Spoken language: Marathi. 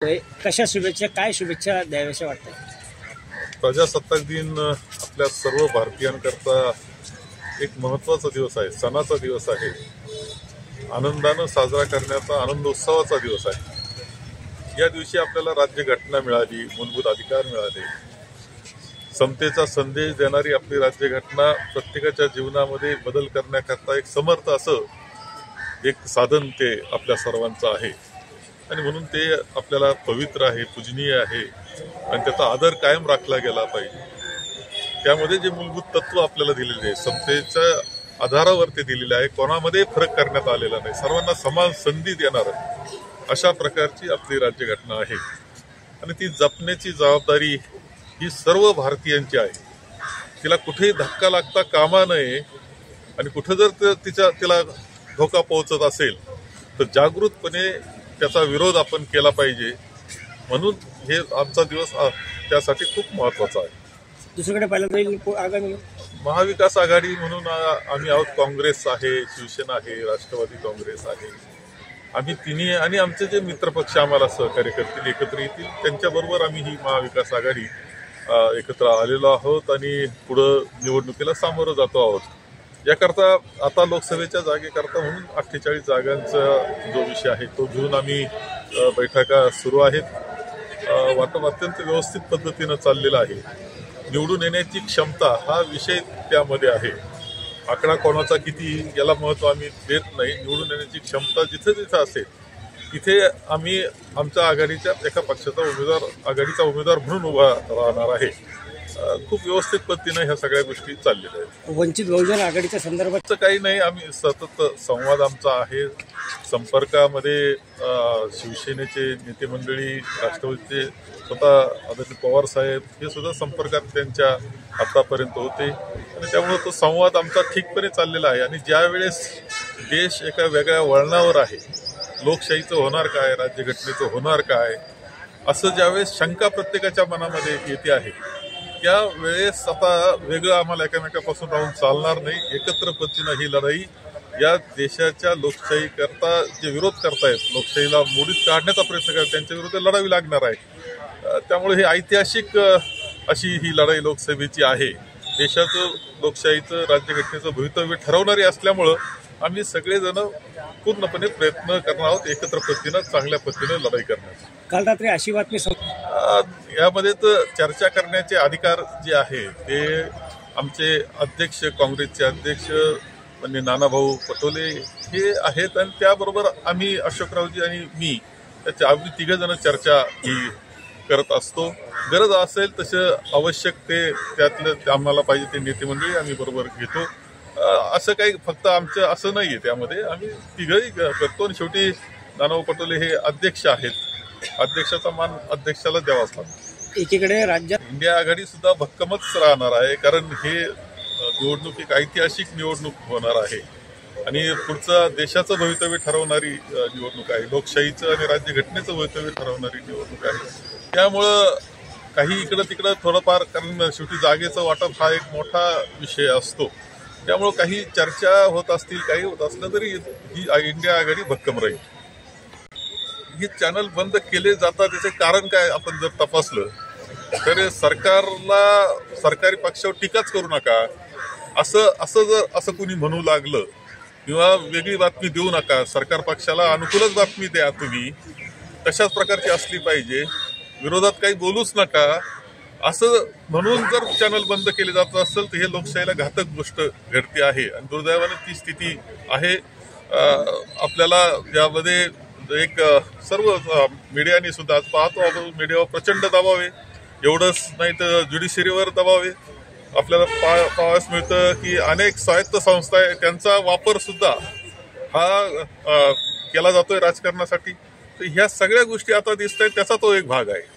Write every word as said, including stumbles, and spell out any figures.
कशा शुभेच्छा काय शुभेच्छा द्याव्याशा वाटतं? प्रजासत्ताक दिन आपल्या सर्व भारतीयांकरता एक महत्त्वाचा दिवस आहे, सणाचा दिवस आहे, आनंदानं साजरा करण्याचा आनंदोत्सवाचा दिवस आहे। या दिवशी आपल्याला राज्यघटना मिळाली, मूलभूत अधिकार मिळाले, समतेचा संदेश देणारी आपली राज्यघटना प्रत्येकाच्या जीवनामध्ये बदल करण्याकरता एक समर्थ असं एक साधन ते आपल्या सर्वांचं आहे आणि म्हणून ते आपल्याला पवित्र आहे, पूजनीय आहे आणि त्याचा आदर कायम राखला गेला पाहिजे। त्यामध्ये जे मूलभूत तत्व आपल्याला दिलेले आहे, समतेच्या आधारावर ते दिलेले आहे, कोणामध्ये फरक करण्यात आलेला नाही, सर्वांना समान संधी देणार अशा प्रकारची आपली राज्यघटना आहे आणि ती जपण्याची जबाबदारी ही सर्व भारतीयांची आहे। तिला कुठेही धक्का लागता कामा नये आणि कुठं जर तिच्या तिला धोका पोहोचत असेल तर जागृतपणे त्याचा विरोध आपण केला पाहिजे। म्हणून हे आजचा दिवस त्यासाठी खूप महत्त्वाचा आहे। दुसरीकडे पाहिलं आगामी महाविकास आघाडी म्हणून आम्ही आहोत, काँग्रेस आहे, शिवसेना आहे, राष्ट्रवादी काँग्रेस आहे, आम्ही तिन्ही आणि आमचे जे मित्रपक्ष आम्हाला सहकार्य करतील, एकत्र येतील, त्यांच्याबरोबर आम्ही ही महाविकास आघाडी एकत्र आलेलो आहोत आणि पुढं निवडणुकीला सामोरं जातो आहोत। याकरता आता लोकसभेच्या जागेकरता म्हणून अठ्ठेचाळीस जागांचा जो विषय आहे तो घेऊन आम्ही बैठका सुरू आहेत। वाटप अत्यंत व्यवस्थित पद्धतीनं चाललेलं आहे। निवडून येण्याची क्षमता हा विषय त्यामध्ये आहे। आकडा कोणाचा किती याला महत्त्व आम्ही देत नाही, निवडून येण्याची क्षमता जिथे जिथे असेल तिथे आम्ही आमच्या आघाडीच्या एका पक्षाचा उमेदवार आघाडीचा उमेदवार म्हणून उभा राहणार आहे। खूप व्यवस्थित पद्धतीने ह्या सगळ्या गोष्टी चाललेल्या आहेत। वंचित बहुजन आघाडीच्या संदर्भात काही नाही, आम्ही सतत संवाद आमचा आहे, संपर्कामध्ये शिवसेनेचे नेते मंडळी, राष्ट्रवादीचे स्वतः आदरणीय पवार साहेब हे सुद्धा संपर्कात त्यांच्या आतापर्यंत होते आणि त्यामुळे तो संवाद आमचा ठीकपणे चाललेला आहे। आणि ज्या वेळेस देश एका वेगळ्या वळणावर आहे, लोकशाहीचं होणार काय, राज्यघटनेचं होणार काय, असं ज्यावेळेस शंका प्रत्येकाच्या मनामध्ये येते आहे त्या वेळेस आता वेगळं आम्हाला एकमेकापासून राहून चालणार नाही। एकत्र पद्धतीनं ही लढाई या देशाच्या लोकशाही करता जे विरोध करतायत, लोकशाहीला मोडीत काढण्याचा प्रयत्न करतात, त्यांच्या विरुद्ध लढावी लागणार आहे। त्यामुळे ही ऐतिहासिक अशी ही लढाई लोकसभेची आहे। देशाचं, लोकशाहीचं, राज्यघटनेचं भवितव्य ठरवणारी असल्यामुळं आम्ही सगळेजण पूर्णपणे प्रयत्न करणार आहोत एकत्र पद्धतीनं चांगल्या पद्धतीनं लढाई करण्याचा। काल रात्री अशी बातमी यामध्ये तर चर्चा करण्याचे अधिकार जे आहे ते आमचे अध्यक्ष, काँग्रेसचे अध्यक्ष म्हणजे नानाभाऊ पटोले हे आहेत आणि त्याबरोबर आम्ही अशोकरावजी आणि मी त्याच्या आम्ही तिघ जण चर्चा ही करत असतो। गरज असेल तसं आवश्यक ते त्यातलं आम्हाला पाहिजे ते नेते मंडळी आम्ही बरोबर घेतो। असं काही फक्त आमचं असं नाहीये, त्यामध्ये आम्ही तिघही करतो आणि शेवटी नानाभाऊ पटोले हे अध्यक्ष आहेत, अध्यक्षाचा मान अध्यक्षाला द्यावाच लागतो। एकीकडे राज्यात इंडिया आघाडी सुद्धा भक्कमच राहणार आहे, कारण हे निवडणूक एक ऐतिहासिक निवडणूक होणार आहे आणि पुढचं देशाचं भवितव्य ठरवणारी निवडणूक आहे, लोकशाहीचं आणि राज्यघटनेचं भवितव्य ठरवणारी निवडणूक आहे। त्यामुळं काही इकडं तिकडं थोडंफार, कारण शेवटी जागेचं वाटप हा एक मोठा विषय असतो, त्यामुळं काही चर्चा होत असतील, काही होत असलं तरी ही इंडिया आघाडी भक्कम राहील। हे चॅनल बंद केले जातात त्याचे कारण काय आपण जर तपासलं तर सरकारला, सरकारी पक्षावर टीकाच करू नका असं असं जर असं कुणी म्हणू लागलं किंवा वेगळी बातमी देऊ नका, सरकार पक्षाला अनुकूलच बातमी द्या, तुम्ही तशाच प्रकारची असली पाहिजे, विरोधात काही बोलूच नका असं म्हणून जर चॅनल बंद केले जात असेल तर हे लोकशाहीला घातक गोष्ट घडते आहे आणि दुर्दैवाने ती स्थिती आहे। आपल्याला यामध्ये एक सर्व मीडियाने सुद्धा आज पाहतो आपण, मीडियावर प्रचंड दबाव आहे, एवढंच नाही तर ज्युडिशरीवर दबाव आहे। आपल्याला पा पाहावयास मिळतं की अनेक स्वायत्त संस्था आहे त्यांचा वापर सुद्धा हा केला जातोय राजकारणासाठी। तर ह्या सगळ्या गोष्टी आता दिसत आहेत, त्याचा तो एक भाग आहे।